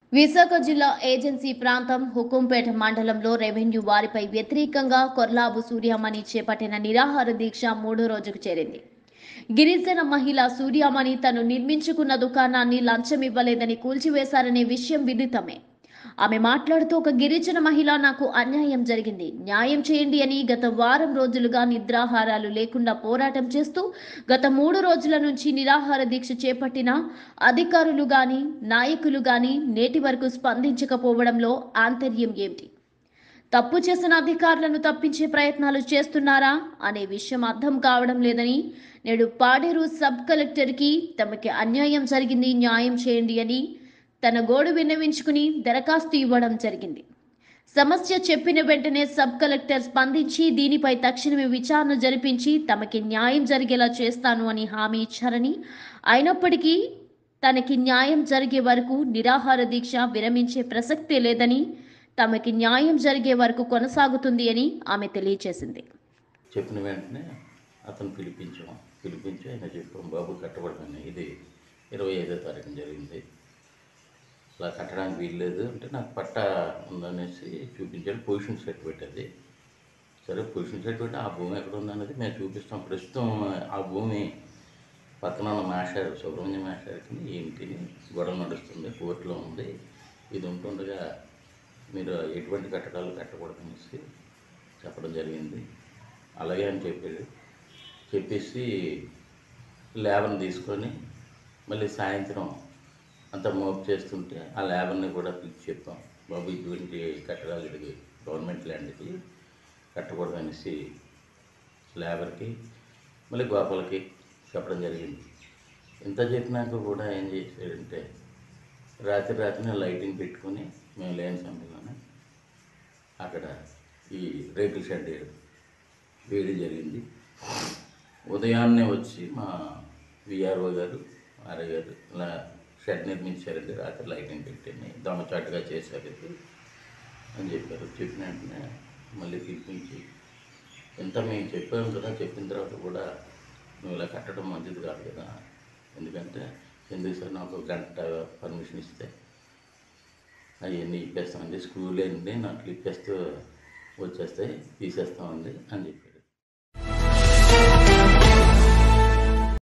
విశాఖ జిల్లా ఏజెన్సీ ప్రాంతం హుకుంపేట మండలంలో రెవెన్యూ వారిపై వ్యతిరేకంగా కొర్లాబు సూర్యమణి చేపట్టిన నిరాహార దీక్ష 3వ రోజుకు చేరింది. గిరిజన మహిళ సూర్యమణి తను నిర్మించుకున్న దుకాణాన్ని లంచం ఇవ్వలేదని కూల్చివేశారనే విషయం విదితమే. ఆమె మాట్లాడుతూ, ఒక గిరిజన మహిళ నాకు అన్యాయం జరిగింది, న్యాయం చేయండి అని గత వారం రోజులుగా నిద్రాహారాలు లేకుండా పోరాటం చేస్తూ గత 3 రోజుల నుంచి నిరాహార దీక్ష చేపట్టిన అధికారులు గాని నాయకులు గాని నేటి వరకు స్పందించకపోవడంలో ఆంతర్యం ఏమిటి? తప్పు చేసిన అధికారులను తప్పించే ప్రయత్నాలు చేస్తున్నారా అనే విషయం అర్థం కావడం లేదని నేడు పాడేరు సబ్ కలెక్టర్కి తమకి అన్యాయం జరిగింది, న్యాయం చేయండి అని తన గోడు విన్నవించుకుని దరఖాస్తు ఇవ్వడం జరిగింది. సమస్య చెప్పిన వెంటనే సబ్ కలెక్టర్ స్పందించి దీనిపై తక్షణమే విచారణ జరిపించి తమకి న్యాయం జరిగేలా చేస్తాను అని హామీ ఇచ్చారని, అయినప్పటికీ తనకి న్యాయం జరిగే వరకు నిరాహార దీక్ష విరమించే ప్రసక్తే లేదని, తమకి న్యాయం జరిగే వరకు కొనసాగుతుంది అని ఆమె తెలియజేసింది. చెప్పిన వెంటనే అతను పిలిపించి ఆయన చెప్పాం, బాబు కట్టబడమని. ఇది 25వ తారీఖున జరిగింది. అలా కట్టడానికి వీల్లేదు అంటే నాకు పట్టా ఉందనేసి చూపించాడు. పొజిషన్ సెట్ పెట్టేది. సరే పొజిషన్ సెట్ పెట్టి ఆ భూమి ఎక్కడ ఉందనేది మేము చూపిస్తాం. ప్రస్తుతం ఆ భూమి పక్కన ఉన్న మాస్టర్ సుబ్రహ్మణ్యం మాస్టర్కి ఇంటిని గొడవ నడుస్తుంది, కోర్టులో ఉంది. ఇది ఉంటుండగా మీరు ఎటువంటి కట్టడాలు కట్టకూడదనేసి చెప్పడం జరిగింది. అలాగే అని చెప్పేసి లేబర్ని తీసుకొని మళ్ళీ సాయంత్రం అంతా మోపు చేస్తుంటే ఆ లేబర్ని కూడా పిలిచి చెప్పాం, బాబు ఇటువంటి కట్టడాలు ఇది గవర్నమెంట్ ల్యాండ్కి కట్టకూడదనేసి లేబర్కి మళ్ళీ గోపాలకి చెప్పడం జరిగింది. ఇంత చెప్పినాక కూడా ఏం చేశాడంటే రాత్రి లైటింగ్ పెట్టుకొని మేము లేని సమయంలోనే అక్కడ ఈ రేకుల షెడ్ వేయడం జరిగింది. ఉదయాన్నే వచ్చి మా విఆర్ఓ గారు ఆర్ఐ గారు ఇలా షెడ్ నిర్మించారండి, రాత్రి లైటింగ్ పెట్టండి, దొంగచాటుగా చేశారు ఇది అని చెప్పారు. చెప్పిన వెంటనే మళ్ళీ పిలిపించి ఎంత మేము చెప్పాము కదా, చెప్పిన తర్వాత కూడా నువ్వు ఇలా కట్టడం మంచిది కాదు కదా, ఎందుకంటే ఎందుకు సార్ నాకు 1 గంట పర్మిషన్ ఇస్తే అవన్నీ ఇప్పేస్తామండి, స్కూల్ ఏంటి నాకు ఇప్పేస్తూ వచ్చేస్తాయి, తీసేస్తామండి అని చెప్పి